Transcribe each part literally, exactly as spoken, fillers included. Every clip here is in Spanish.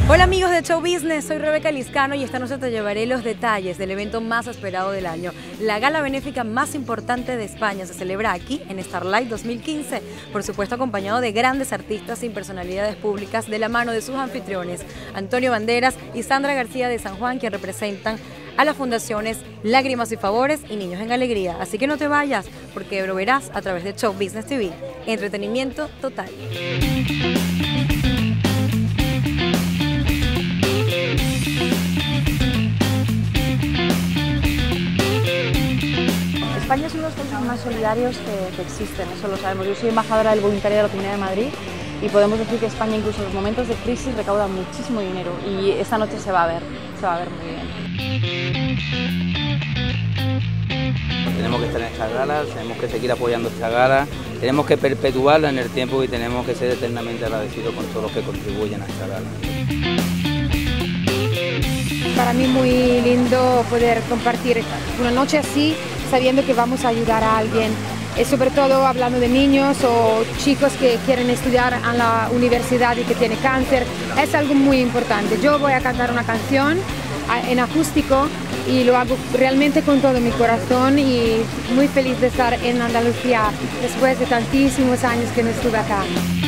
Hola amigos de Show Business, soy Rebeca Liscano y esta noche te llevaré los detalles del evento más esperado del año. La gala benéfica más importante de España se celebra aquí en Starlight dos mil quince, por supuesto acompañado de grandes artistas y personalidades públicas de la mano de sus anfitriones, Antonio Banderas y Sandra García de San Juan, que representan a las fundaciones Lágrimas y Favores y Niños en Alegría. Así que no te vayas, porque lo verás a través de Show Business T V. Entretenimiento total. España es uno de los países más solidarios que, que existen, eso lo sabemos. Yo soy embajadora del voluntariado de la Comunidad de Madrid y podemos decir que España, incluso en los momentos de crisis, recauda muchísimo dinero y esta noche se va a ver, se va a ver muy bien. Tenemos que estar en esta gala, tenemos que seguir apoyando esta gala, tenemos que perpetuarla en el tiempo y tenemos que ser eternamente agradecidos con todos los que contribuyen a esta gala. Para mí muy lindo poder compartir una noche así, sabiendo que vamos a ayudar a alguien, y sobre todo hablando de niños o chicos que quieren estudiar en la universidad y que tienen cáncer, es algo muy importante. Yo voy a cantar una canción en acústico y lo hago realmente con todo mi corazón y muy feliz de estar en Andalucía después de tantísimos años que no estuve acá.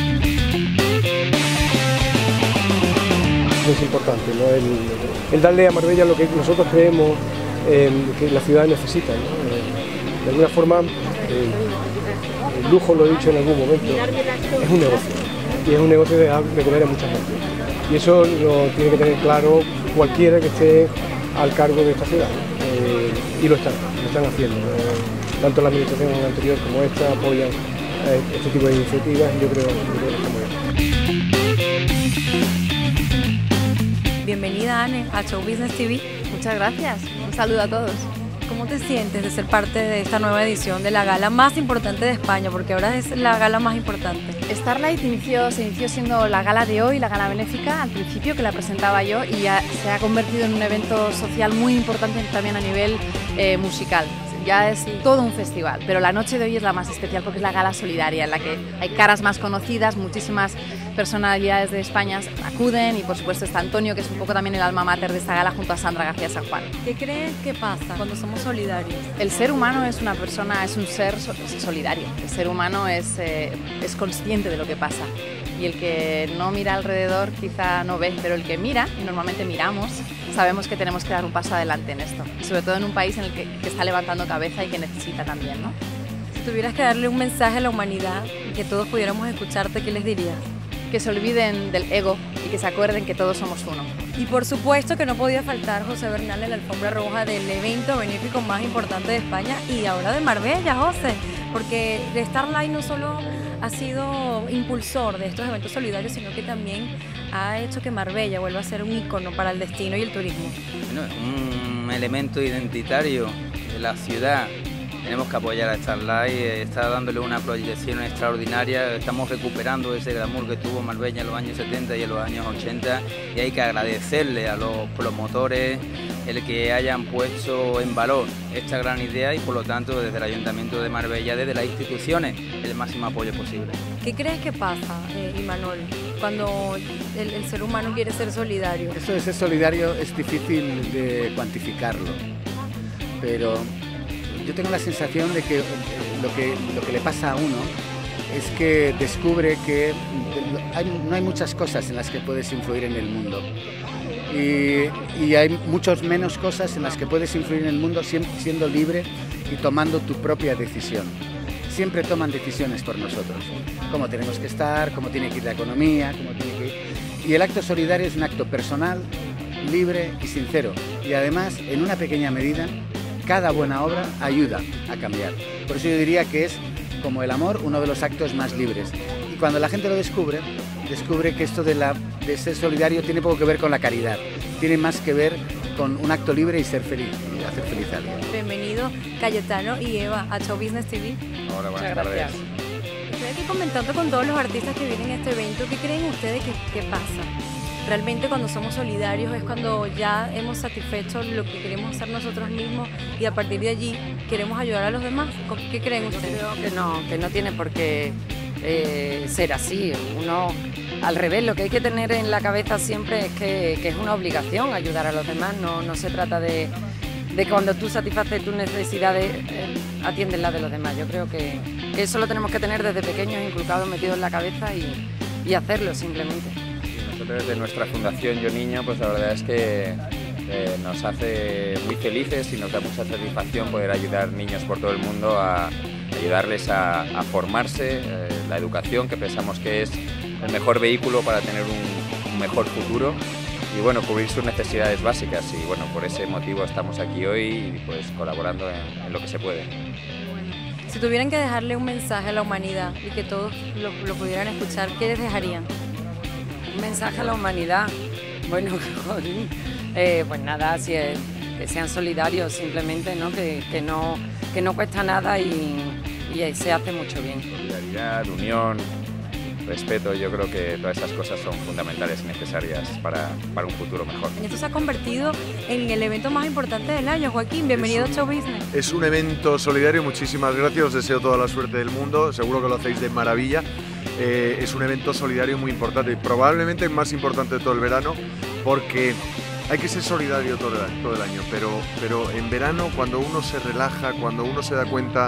Es importante, ¿no? el, el darle a Marbella lo que nosotros creemos eh, que la ciudad necesita, ¿no? Eh, de alguna forma, eh, el lujo, lo he dicho en algún momento, es un negocio y es un negocio de, de comer a mucha gente y eso lo tiene que tener claro cualquiera que esté al cargo de esta ciudad, eh, y lo están, lo están haciendo, eh, tanto la administración anterior como esta apoyan eh, este tipo de iniciativas y yo creo, yo creo que está muy bien. Bienvenida, Anne, a Show Business T V. Muchas gracias, un saludo a todos. ¿Cómo te sientes de ser parte de esta nueva edición de la gala más importante de España? Porque ahora es la gala más importante. Starlight inició, se inició siendo la gala de hoy, la gala benéfica, al principio que la presentaba yo, y ya se ha convertido en un evento social muy importante también a nivel eh, musical. Ya es todo un festival, pero la noche de hoy es la más especial porque es la gala solidaria en la que hay caras más conocidas, muchísimas personalidades de España acuden y por supuesto está Antonio, que es un poco también el alma mater de esta gala, junto a Sandra García de San Juan. ¿Qué crees que pasa cuando somos solidarios? El ser humano es una persona, es un ser solidario, el ser humano es, eh, es consciente de lo que pasa y el que no mira alrededor quizá no ve, pero el que mira, y normalmente miramos, sabemos que tenemos que dar un paso adelante en esto y sobre todo en un país en el que, que está levantando cabeza y que necesita también, ¿no? Si tuvieras que darle un mensaje a la humanidad y que todos pudiéramos escucharte, ¿qué les dirías? Que se olviden del ego y que se acuerden que todos somos uno. Y por supuesto que no podía faltar José Bernal en la alfombra roja del evento benéfico más importante de España y ahora de Marbella, José, porque de Starlight no solo ha sido impulsor de estos eventos solidarios, sino que también ha hecho que Marbella vuelva a ser un ícono para el destino y el turismo. Bueno, un elemento identitario de la ciudad. Tenemos que apoyar a Starlight, está dándole una proyección extraordinaria, estamos recuperando ese glamour que tuvo Marbella en los años setenta y en los años ochenta y hay que agradecerle a los promotores el que hayan puesto en valor esta gran idea y por lo tanto desde el Ayuntamiento de Marbella, desde las instituciones, el máximo apoyo posible. ¿Qué crees que pasa, eh, Imanol, cuando el, el ser humano quiere ser solidario? Eso de ser solidario es difícil de cuantificarlo, pero yo tengo la sensación de que lo que, lo que le pasa a uno es que descubre que hay, no hay muchas cosas en las que puedes influir en el mundo y, y hay muchas menos cosas en las que puedes influir en el mundo siendo libre y tomando tu propia decisión. Siempre toman decisiones por nosotros, cómo tenemos que estar, cómo tiene que ir la economía, cómo tiene que ir. Y el acto solidario es un acto personal, libre y sincero y además en una pequeña medida cada buena obra ayuda a cambiar. Por eso yo diría que es, como el amor, uno de los actos más libres. Y cuando la gente lo descubre, descubre que esto de, la, de ser solidario tiene poco que ver con la caridad. Tiene más que ver con un acto libre y ser feliz, y hacer feliz a alguien. Bienvenido Cayetano y Eva a Show Business T V. Hola, buenas Muchas gracias. tardes. Estoy aquí comentando con todos los artistas que vienen a este evento. ¿Qué creen ustedes que, que pasa? Realmente cuando somos solidarios es cuando ya hemos satisfecho lo que queremos hacer nosotros mismos y a partir de allí queremos ayudar a los demás. ¿Qué creen ustedes? Yo creo que no, que no tiene por qué eh, ser así. Uno, al revés, lo que hay que tener en la cabeza siempre es que, que es una obligación ayudar a los demás, no, no se trata de, de cuando tú satisfaces tus necesidades, eh, atiendes las de los demás. Yo creo que, que eso lo tenemos que tener desde pequeños, inculcados, metidos en la cabeza y, y hacerlo simplemente. Nosotros desde nuestra fundación Yo Niño, pues la verdad es que eh, nos hace muy felices y nos da mucha satisfacción poder ayudar niños por todo el mundo a ayudarles a, a formarse, eh, la educación, que pensamos que es el mejor vehículo para tener un, un mejor futuro y bueno, cubrir sus necesidades básicas, y bueno, por ese motivo estamos aquí hoy pues colaborando en, en lo que se puede. Si tuvieran que dejarle un mensaje a la humanidad y que todos lo, lo pudieran escuchar, ¿qué les dejarían? Un mensaje a la humanidad, bueno, eh, pues nada, si es, que sean solidarios simplemente, ¿no? Que, que no, que no cuesta nada y, y se hace mucho bien. Solidaridad, unión, respeto, yo creo que todas esas cosas son fundamentales y necesarias para, para un futuro mejor. Esto se ha convertido en el evento más importante del año. Joaquín, bienvenido un, a Show Business. Es un evento solidario, muchísimas gracias, os deseo toda la suerte del mundo, seguro que lo hacéis de maravilla. Eh, es un evento solidario muy importante, probablemente el más importante de todo el verano, porque hay que ser solidario todo el, todo el año, pero, pero en verano, cuando uno se relaja, cuando uno se da cuenta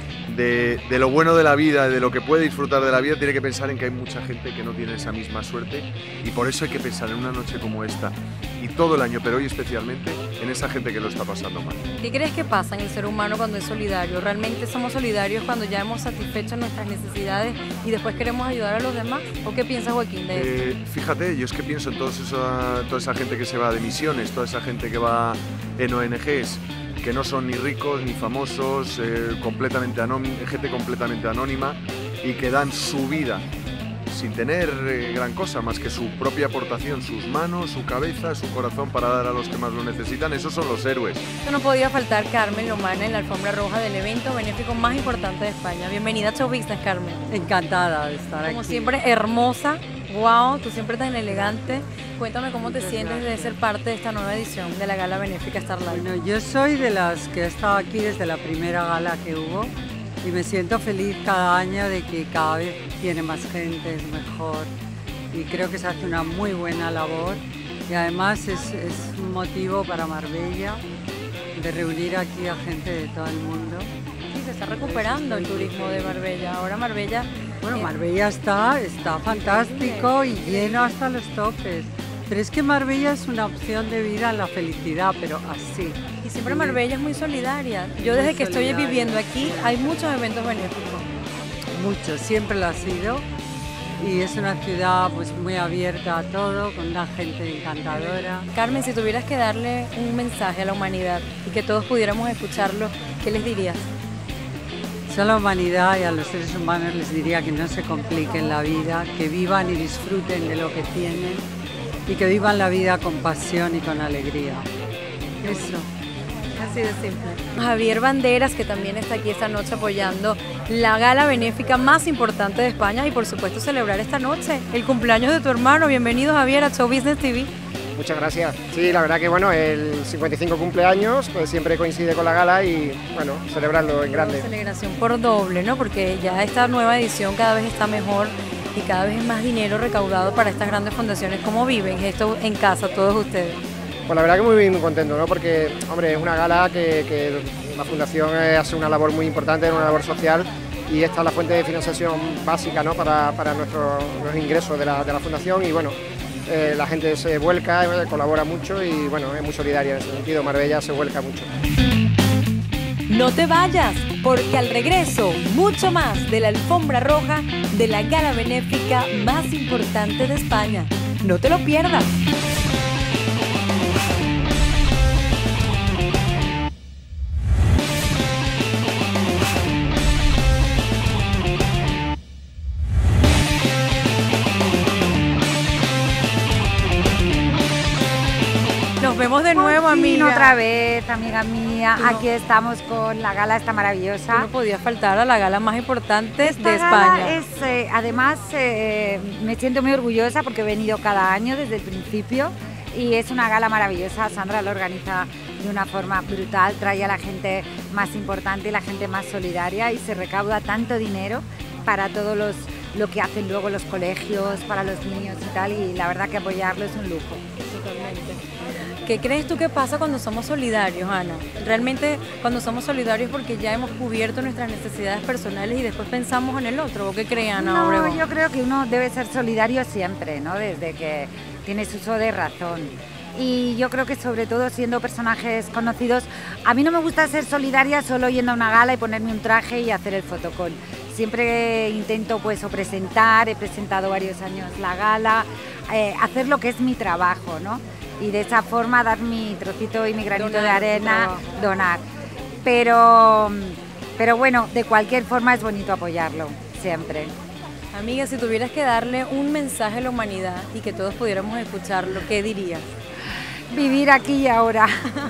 De, de lo bueno de la vida, de lo que puede disfrutar de la vida, tiene que pensar en que hay mucha gente que no tiene esa misma suerte, y por eso hay que pensar en una noche como esta y todo el año, pero hoy especialmente, en esa gente que lo está pasando mal. ¿Qué crees que pasa en el ser humano cuando es solidario? ¿Realmente somos solidarios cuando ya hemos satisfecho nuestras necesidades y después queremos ayudar a los demás? ¿O qué piensas, Joaquín, de Eh, eso? fíjate, yo es que pienso en todos esa, toda esa gente que se va de misiones, toda esa gente que va en O N Ges, que no son ni ricos ni famosos, eh, completamente gente completamente anónima, y que dan su vida sin tener eh, gran cosa más que su propia aportación, sus manos, su cabeza, su corazón, para dar a los que más lo necesitan. Esos son los héroes. Esto no podía faltar Carmen Lomana en la alfombra roja del evento benéfico más importante de España. Bienvenida a Show Business, Carmen. Encantada de estar aquí. Como siempre, hermosa. Wow, tú siempre tan elegante. Cuéntame cómo te sientes de ser parte de esta nueva edición de la Gala Benéfica Starlight. Bueno, yo soy de las que he estado aquí desde la primera gala que hubo y me siento feliz cada año de que cada vez tiene más gente, es mejor, y creo que se hace una muy buena labor, y además es, es un motivo para Marbella de reunir aquí a gente de todo el mundo. Sí, se está recuperando el turismo de Marbella. Ahora Marbella... Bueno, Marbella está, está fantástico y lleno hasta los topes. Pero es que Marbella es una opción de vida en la felicidad, pero así. Y siempre Marbella es muy solidaria. Yo desde que estoy viviendo aquí hay muchos eventos benéficos. Muchos, siempre lo ha sido. Y es una ciudad pues muy abierta a todo, con una gente encantadora. Carmen, si tuvieras que darle un mensaje a la humanidad y que todos pudiéramos escucharlo, ¿qué les dirías? Yo a la humanidad y a los seres humanos les diría que no se compliquen la vida, que vivan y disfruten de lo que tienen y que vivan la vida con pasión y con alegría. Eso. Así de simple. Javier Banderas, que también está aquí esta noche apoyando la gala benéfica más importante de España y por supuesto celebrar esta noche el cumpleaños de tu hermano. Bienvenido, Javier, a Show Business T V. Muchas gracias. Sí, la verdad que bueno, el cincuenta y cinco cumpleaños pues siempre coincide con la gala y bueno, celebrarlo en grande. Una celebración por doble, ¿no? Porque ya esta nueva edición cada vez está mejor y cada vez es más dinero recaudado para estas grandes fundaciones. ¿Cómo viven esto en casa todos ustedes? Pues la verdad que muy, muy contento, ¿no? Porque, hombre, es una gala que, que la fundación hace una labor muy importante, una labor social, y esta es la fuente de financiación básica, ¿no? Para, para nuestros, los ingresos de la, de la fundación, y bueno, Eh, la gente se vuelca, eh, colabora mucho y bueno, es muy solidaria en ese sentido. Marbella se vuelca mucho. No te vayas, porque al regreso, mucho más de la alfombra roja de la gala benéfica más importante de España. No te lo pierdas. Nos vemos de nuevo, Por fin, amiga. otra vez, amiga mía. No. Aquí estamos con la gala esta maravillosa. No podía faltar a la gala más importante Esta de gala España. es, eh, además, eh, me siento muy orgullosa porque he venido cada año desde el principio y es una gala maravillosa. Sandra lo organiza de una forma brutal, trae a la gente más importante y la gente más solidaria y se recauda tanto dinero para todos los lo que hacen luego los colegios para los niños y tal, y la verdad que apoyarlo es un lujo. Totalmente. ¿Qué crees tú que pasa cuando somos solidarios, Ana? Realmente cuando somos solidarios porque ya hemos cubierto nuestras necesidades personales y después pensamos en el otro. ¿O qué cree Ana No, Obregón? yo creo que uno debe ser solidario siempre, ¿no? Desde que tienes uso de razón. Y yo creo que sobre todo siendo personajes conocidos, a mí no me gusta ser solidaria solo yendo a una gala y ponerme un traje y hacer el fotocall. Siempre intento pues o presentar, he presentado varios años la gala, eh, hacer lo que es mi trabajo, ¿no? Y de esa forma dar mi trocito y mi granito donar, de arena, donar. Pero, pero bueno, de cualquier forma es bonito apoyarlo, siempre. Amiga, si tuvieras que darle un mensaje a la humanidad y que todos pudiéramos escucharlo, ¿qué dirías? Vivir aquí y ahora.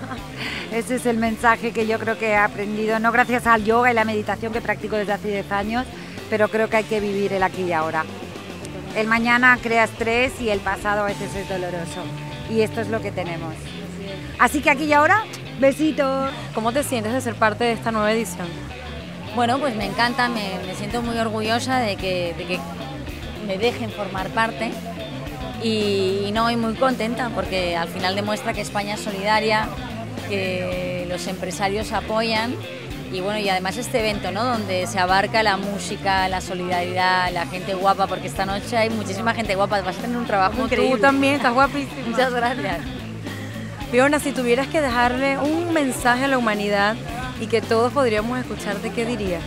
Ese es el mensaje que yo creo que he aprendido, no gracias al yoga y la meditación que practico desde hace diez años, pero creo que hay que vivir el aquí y ahora. El mañana crea estrés y el pasado a veces es doloroso. Y esto es lo que tenemos. Así que aquí y ahora, besitos. ¿Cómo te sientes de ser parte de esta nueva edición? Bueno, pues me encanta, me, me siento muy orgullosa de que, de que me dejen formar parte y, y no, y muy contenta porque al final demuestra que España es solidaria, que los empresarios apoyan y bueno, y además este evento, ¿no? Donde se abarca la música, la solidaridad, la gente guapa, porque esta noche hay muchísima gente guapa, vas a tener un trabajo Como increíble. Tú también estás guapísima. Muchas gracias. Fiona, si tuvieras que dejarle un mensaje a la humanidad y que todos podríamos escucharte, ¿qué dirías?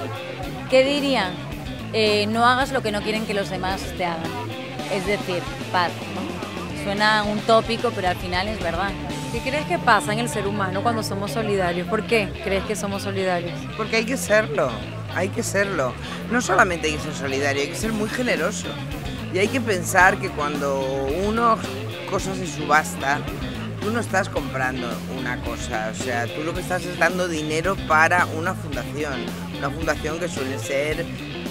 ¿Qué diría? Eh, no hagas lo que no quieren que los demás te hagan. Es decir, paz, ¿no? Suena un tópico, pero al final es verdad. ¿Qué crees que pasa en el ser humano cuando somos solidarios? ¿Por qué crees que somos solidarios? Porque hay que serlo, hay que serlo. No solamente hay que ser solidario, hay que ser muy generoso. Y hay que pensar que cuando uno cosas se subasta, tú no estás comprando una cosa, o sea, tú lo que estás es dando dinero para una fundación. Una fundación que suele ser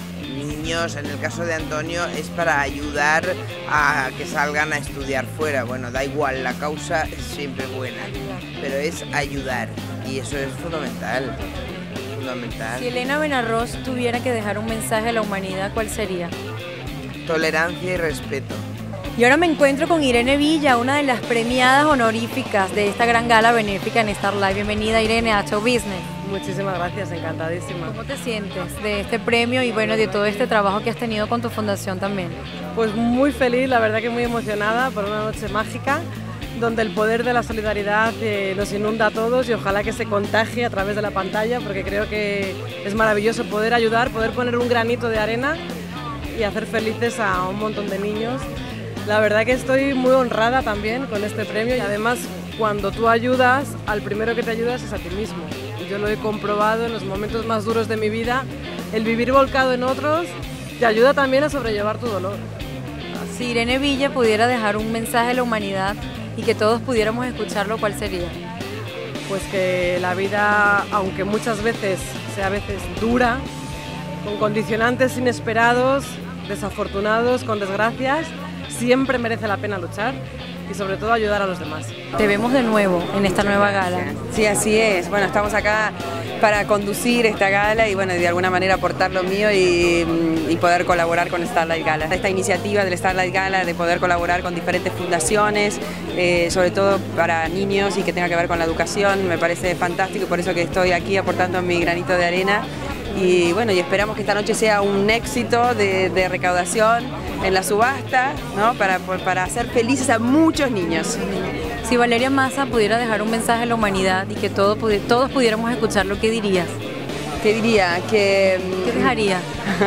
niños, en el caso de Antonio es para ayudar a que salgan a estudiar fuera. Bueno, da igual, la causa es siempre buena, pero es ayudar y eso es fundamental, fundamental. Si Elena Benarroz tuviera que dejar un mensaje a la humanidad, ¿cuál sería? Tolerancia y respeto. Y ahora me encuentro con Irene Villa, una de las premiadas honoríficas de esta gran gala benéfica en Starlight. Bienvenida, Irene, a Show Business. Muchísimas gracias, encantadísima. ¿Cómo te sientes de este premio y bueno, de todo este trabajo que has tenido con tu fundación también? Pues muy feliz, la verdad que muy emocionada por una noche mágica donde el poder de la solidaridad eh, nos inunda a todos y ojalá que se contagie a través de la pantalla porque creo que es maravilloso poder ayudar, poder poner un granito de arena y hacer felices a un montón de niños. La verdad que estoy muy honrada también con este premio y además cuando tú ayudas, al primero que te ayudas es a ti mismo. Yo lo he comprobado en los momentos más duros de mi vida, el vivir volcado en otros te ayuda también a sobrellevar tu dolor. Si Irene Villa pudiera dejar un mensaje a la humanidad y que todos pudiéramos escucharlo, ¿cuál sería? Pues que la vida, aunque muchas veces sea a veces dura, con condicionantes inesperados, desafortunados, con desgracias, siempre merece la pena luchar y sobre todo ayudar a los demás. Te vemos de nuevo en esta nueva gala. Sí, así es. Bueno, estamos acá para conducir esta gala y bueno, de alguna manera aportar lo mío y, y poder colaborar con Starlight Gala. Esta iniciativa del Starlight Gala de poder colaborar con diferentes fundaciones, eh, sobre todo para niños y que tenga que ver con la educación, me parece fantástico y por eso que estoy aquí aportando mi granito de arena. Y bueno, y esperamos que esta noche sea un éxito de, de recaudación en la subasta, ¿no? para, para hacer felices a muchos niños. Si Valeria Massa pudiera dejar un mensaje a la humanidad y que todo, todos pudiéramos escucharlo, ¿qué dirías? ¿Qué diría? Que, ¿Qué dejaría?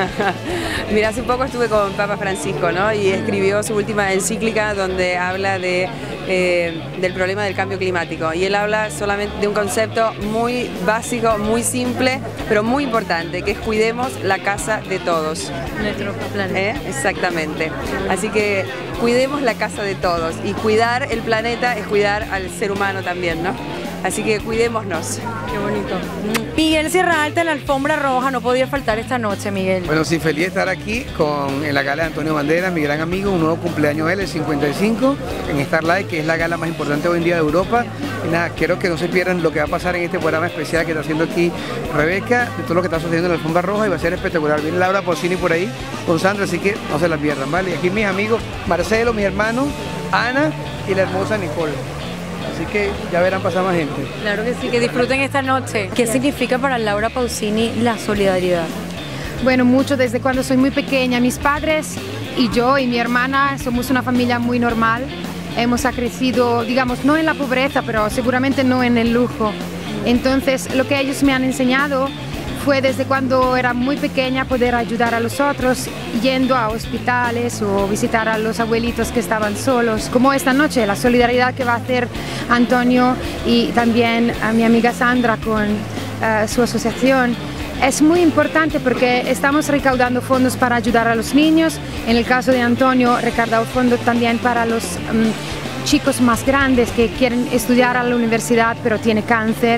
Mira, hace poco estuve con Papa Francisco, ¿no? Y escribió su última encíclica donde habla de, eh, del problema del cambio climático. Y él habla solamente de un concepto muy básico, muy simple, pero muy importante, que es cuidemos la casa de todos. Nuestro planeta. ¿Eh? Exactamente. Así que cuidemos la casa de todos. Y cuidar el planeta es cuidar al ser humano también, ¿no? Así que cuidémonos. Qué bonito. Miguel Sierra Alta en la alfombra roja, no podía faltar esta noche, Miguel. Bueno, sí, feliz de estar aquí con, en la gala de Antonio Banderas, mi gran amigo, un nuevo cumpleaños él, el cincuenta y cinco, en Starlight, que es la gala más importante hoy en día de Europa. Y nada, quiero que no se pierdan lo que va a pasar en este programa especial que está haciendo aquí Rebeca, de todo lo que está sucediendo en la alfombra roja, y va a ser espectacular. Viene Laura Pausini por ahí con Sandra, así que no se la pierdan, ¿vale? Y aquí mis amigos Marcelo, mis hermanos, Ana y la hermosa Nicole. Así que ya verán pasar más gente. Claro que sí, que disfruten esta noche. ¿Qué significa para Laura Pausini la solidaridad? Bueno, mucho desde cuando soy muy pequeña. Mis padres y yo y mi hermana somos una familia muy normal. Hemos crecido, digamos, no en la pobreza, pero seguramente no en el lujo. Entonces, lo que ellos me han enseñado fue desde cuando era muy pequeña poder ayudar a los otros yendo a hospitales o visitar a los abuelitos que estaban solos, como esta noche, la solidaridad que va a hacer Antonio y también a mi amiga Sandra con uh, su asociación. Es muy importante porque estamos recaudando fondos para ayudar a los niños. En el caso de Antonio, recaudado fondos también para los um, chicos más grandes que quieren estudiar a la universidad pero tienen cáncer.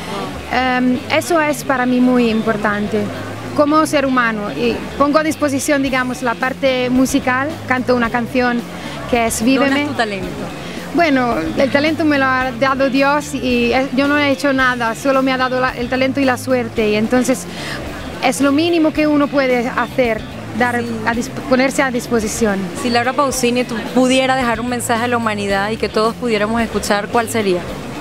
Um, eso es para mí muy importante como ser humano, y pongo a disposición, digamos, la parte musical. Canto una canción que es Víveme. ¿Dónde es tu talento? Bueno, el talento me lo ha dado Dios y yo no he hecho nada, solo me ha dado la, el talento y la suerte, y entonces es lo mínimo que uno puede hacer, dar, sí. a ponerse a disposición. Si Laura Pausini tú pudiera dejar un mensaje a la humanidad y que todos pudiéramos escuchar, ¿cuál sería?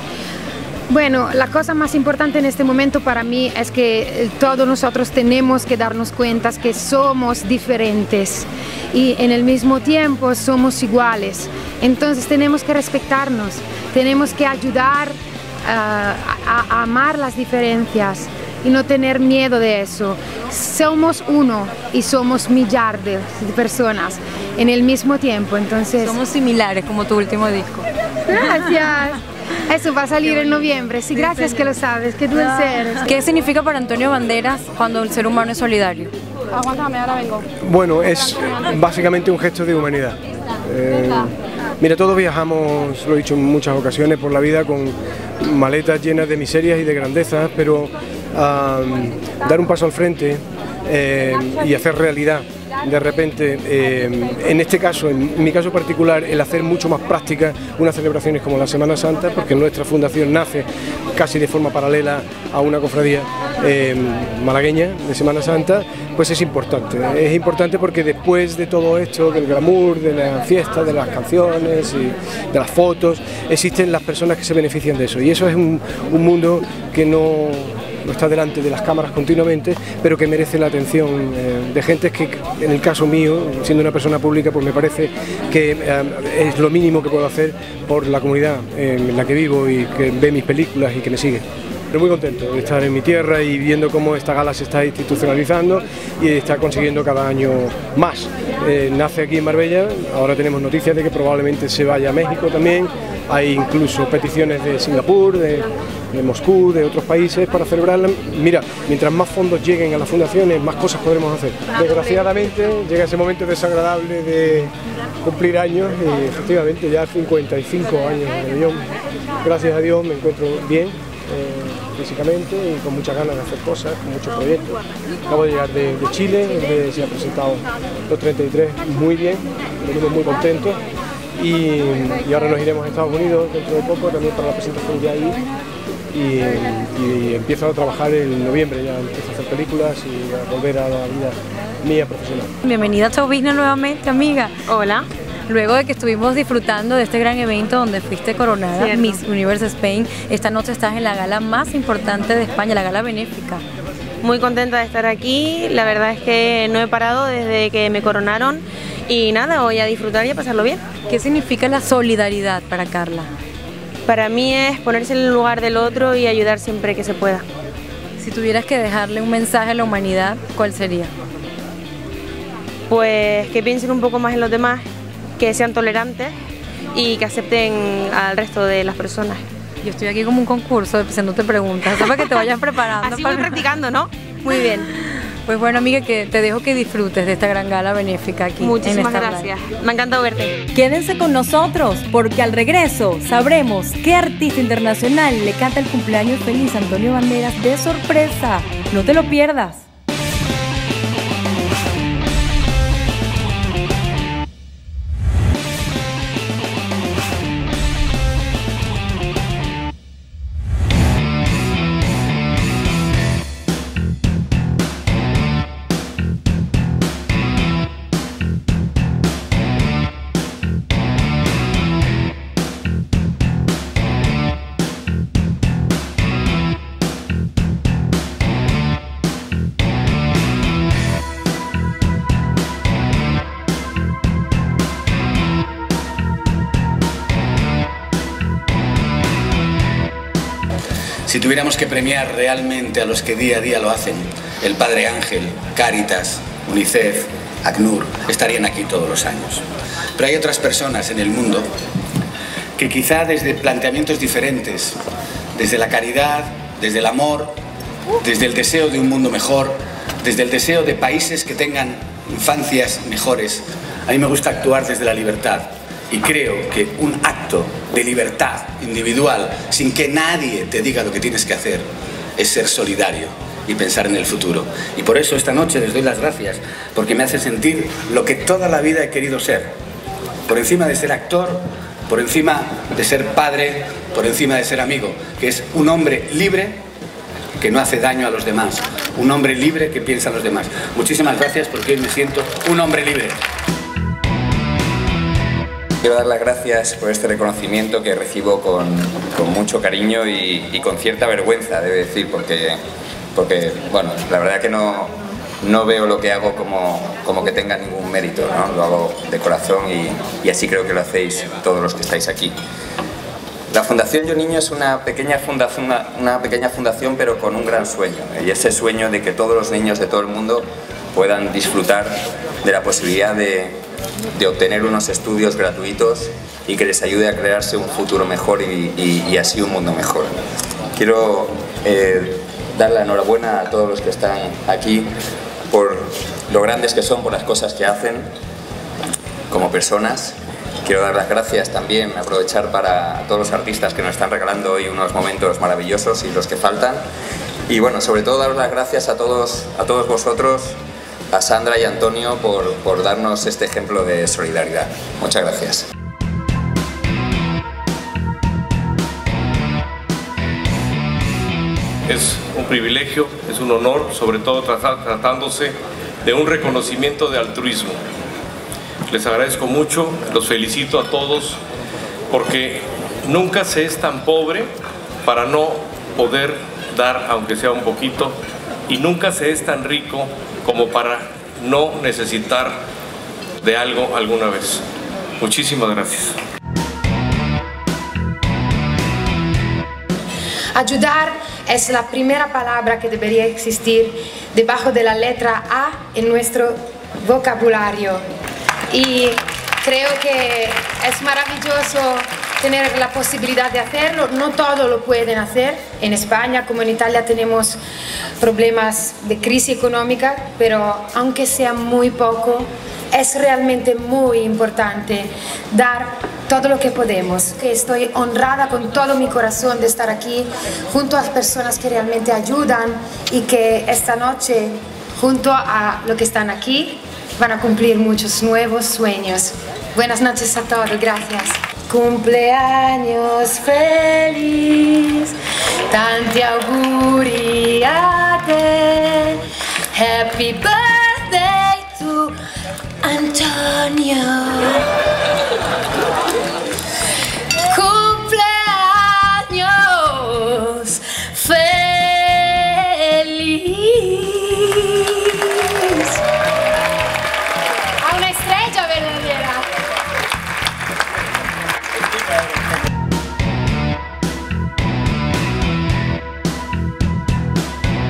Bueno, la cosa más importante en este momento para mí es que todos nosotros tenemos que darnos cuenta que somos diferentes y en el mismo tiempo somos iguales. Entonces tenemos que respetarnos, tenemos que ayudar uh, a, a amar las diferencias y no tener miedo de eso. Somos uno y somos millares de personas en el mismo tiempo, entonces... Somos similares, como tu último disco. Gracias. Eso va a salir en noviembre. Sí, gracias que lo sabes, que tú eres. ¿Qué significa para Antonio Banderas cuando el ser humano es solidario? Aguántame, ahora vengo. Bueno, es básicamente un gesto de humanidad. Eh, mira, todos viajamos, lo he dicho en muchas ocasiones, por la vida con maletas llenas de miserias y de grandezas, pero um, dar un paso al frente eh, y hacer realidad de repente, eh, en este caso, en mi caso particular, el hacer mucho más práctica unas celebraciones como la Semana Santa, porque nuestra fundación nace casi de forma paralela a una cofradía eh, malagueña de Semana Santa, pues es importante. Es importante porque después de todo esto, del glamour, de las fiestas, de las canciones y de las fotos, existen las personas que se benefician de eso, y eso es un, un mundo que no... no está delante de las cámaras continuamente, pero que merece la atención eh, de gente que, en el caso mío, siendo una persona pública, pues me parece que eh, es lo mínimo que puedo hacer por la comunidad en la que vivo y que ve mis películas y que me sigue. Pero muy contento de estar en mi tierra y viendo cómo esta gala se está institucionalizando y está consiguiendo cada año más. Eh, nace aquí en Marbella, ahora tenemos noticias de que probablemente se vaya a México también. Hay incluso peticiones de Singapur, de, de Moscú, de otros países para celebrarla. Mira, mientras más fondos lleguen a las fundaciones, más cosas podremos hacer. Desgraciadamente llega ese momento desagradable de cumplir años y efectivamente ya cincuenta y cinco años en el avión. Gracias a Dios me encuentro bien eh, físicamente y con muchas ganas de hacer cosas, con muchos proyectos. Acabo de llegar de, de Chile, donde se ha presentado los treinta y tres muy bien, venimos muy contentos. Y, y ahora nos iremos a Estados Unidos dentro de poco también para la presentación ya ahí y, y empiezo a trabajar en noviembre, ya empiezo a hacer películas y a volver a la vida mía profesional. Bienvenida a Show Business nuevamente, amiga. Hola. Luego de que estuvimos disfrutando de este gran evento donde fuiste coronada, Cierto. Miss Universe Spain, esta noche estás en la gala más importante de España, la gala benéfica. Muy contenta de estar aquí, la verdad es que no he parado desde que me coronaron y nada, voy a disfrutar y a pasarlo bien. ¿Qué significa la solidaridad para Carla? Para mí es ponerse en el lugar del otro y ayudar siempre que se pueda. Si tuvieras que dejarle un mensaje a la humanidad, ¿cuál sería? Pues que piensen un poco más en los demás, que sean tolerantes y que acepten al resto de las personas. Yo estoy aquí como un concurso haciéndote preguntas, para que te vayas preparando. Así voy practicando, ¿no? Muy bien. Pues bueno, amiga, que te dejo que disfrutes de esta gran gala benéfica aquí. Muchísimas en gracias. Me ha encantado verte. Quédense con nosotros porque al regreso sabremos qué artista internacional le canta el cumpleaños feliz a Antonio Banderas de sorpresa. No te lo pierdas. Si tuviéramos que premiar realmente a los que día a día lo hacen, el Padre Ángel, Cáritas, UNICEF, ACNUR, estarían aquí todos los años. Pero hay otras personas en el mundo que quizá desde planteamientos diferentes, desde la caridad, desde el amor, desde el deseo de un mundo mejor, desde el deseo de países que tengan infancias mejores, a mí me gusta actuar desde la libertad. Y creo que un acto de libertad individual, sin que nadie te diga lo que tienes que hacer, es ser solidario y pensar en el futuro. Y por eso esta noche les doy las gracias, porque me hace sentir lo que toda la vida he querido ser. Por encima de ser actor, por encima de ser padre, por encima de ser amigo, que es un hombre libre que no hace daño a los demás, un hombre libre que piensa en los demás. Muchísimas gracias porque hoy me siento un hombre libre. Quiero dar las gracias por este reconocimiento que recibo con, con mucho cariño y, y con cierta vergüenza, debo decir, porque, porque bueno, la verdad que no, no veo lo que hago como, como que tenga ningún mérito, ¿no? Lo hago de corazón y, y así creo que lo hacéis todos los que estáis aquí. La Fundación Yo Niño es una pequeña fundación, una, una pequeña fundación pero con un gran sueño, y ese sueño de que todos los niños de todo el mundo puedan disfrutar de la posibilidad de de obtener unos estudios gratuitos y que les ayude a crearse un futuro mejor y, y, y así un mundo mejor. Quiero eh, dar la enhorabuena a todos los que están aquí por lo grandes que son, por las cosas que hacen como personas. Quiero dar las gracias también, aprovechar para todos los artistas que nos están regalando hoy unos momentos maravillosos y los que faltan. Y bueno, sobre todo dar las gracias a todos, a todos vosotros, a Sandra y a Antonio por, por darnos este ejemplo de solidaridad. Muchas gracias. Es un privilegio, es un honor, sobre todo tratándose de un reconocimiento de altruismo. Les agradezco mucho, los felicito a todos, porque nunca se es tan pobre para no poder dar, aunque sea un poquito, y nunca se es tan rico como para no necesitar de algo alguna vez. Muchísimas gracias. Ayudar es la primera palabra que debería existir debajo de la letra A en nuestro vocabulario. Y creo que es maravilloso tener la posibilidad de hacerlo. No todos lo pueden hacer. En España como en Italia tenemos problemas de crisis económica, pero aunque sea muy poco, es realmente muy importante dar todo lo que podemos. Estoy honrada con todo mi corazón de estar aquí junto a personas que realmente ayudan y que esta noche, junto a los que están aquí, van a cumplir muchos nuevos sueños. Buenas noches a todos, gracias. Cumpleaños feliz, tanti auguri a te. Happy birthday to Antonio. Cumpleaños feliz. A una estrella verdadera.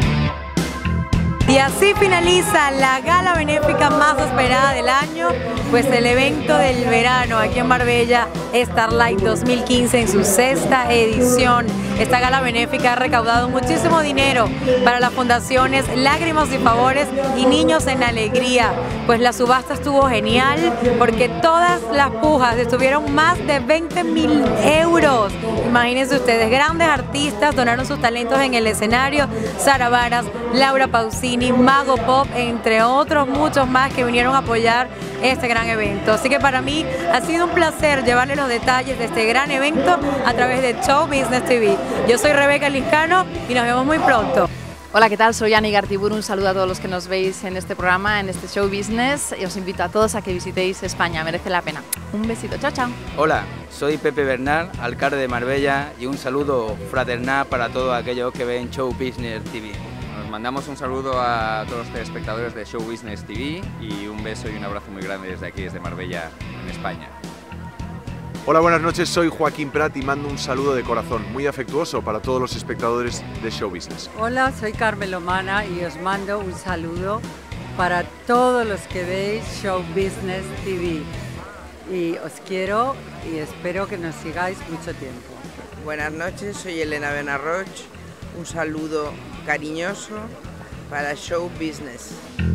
Y así finaliza la gala benéfica más esperada del año. pues el evento del verano aquí en Marbella, Starlight dos mil quince en su sexta edición. Esta gala benéfica ha recaudado muchísimo dinero para las fundaciones Lágrimas y Favores y Niños en Alegría. Pues la subasta estuvo genial porque todas las pujas estuvieron más de veinte mil euros. Imagínense ustedes, grandes artistas donaron sus talentos en el escenario. Sara Varas, Laura Pausini, Mago Pop, entre otros muchos más que vinieron a apoyar este gran evento. Así que para mí ha sido un placer llevarles los detalles de este gran evento a través de Show Business T V. Yo soy Rebeca Liscano y nos vemos muy pronto. Hola, ¿qué tal? Soy Ani Gartiburu, un saludo a todos los que nos veis en este programa, en este Show Business, y os invito a todos a que visitéis España, merece la pena. Un besito, chao, chao. Hola, soy Pepe Bernal, alcalde de Marbella, y un saludo fraternal para todos aquellos que ven Show Business T V. Nos mandamos un saludo a todos los telespectadores de Show Business T V y un beso y un abrazo muy grande desde aquí, desde Marbella, en España. Hola, buenas noches, soy Joaquín Prat y mando un saludo de corazón muy afectuoso para todos los espectadores de Show Business. Hola, soy Carmelo Mana y os mando un saludo para todos los que veis Show Business T V. Y os quiero y espero que nos sigáis mucho tiempo. Buenas noches, soy Elena Benarroch. Un saludo cariñoso para Show Business.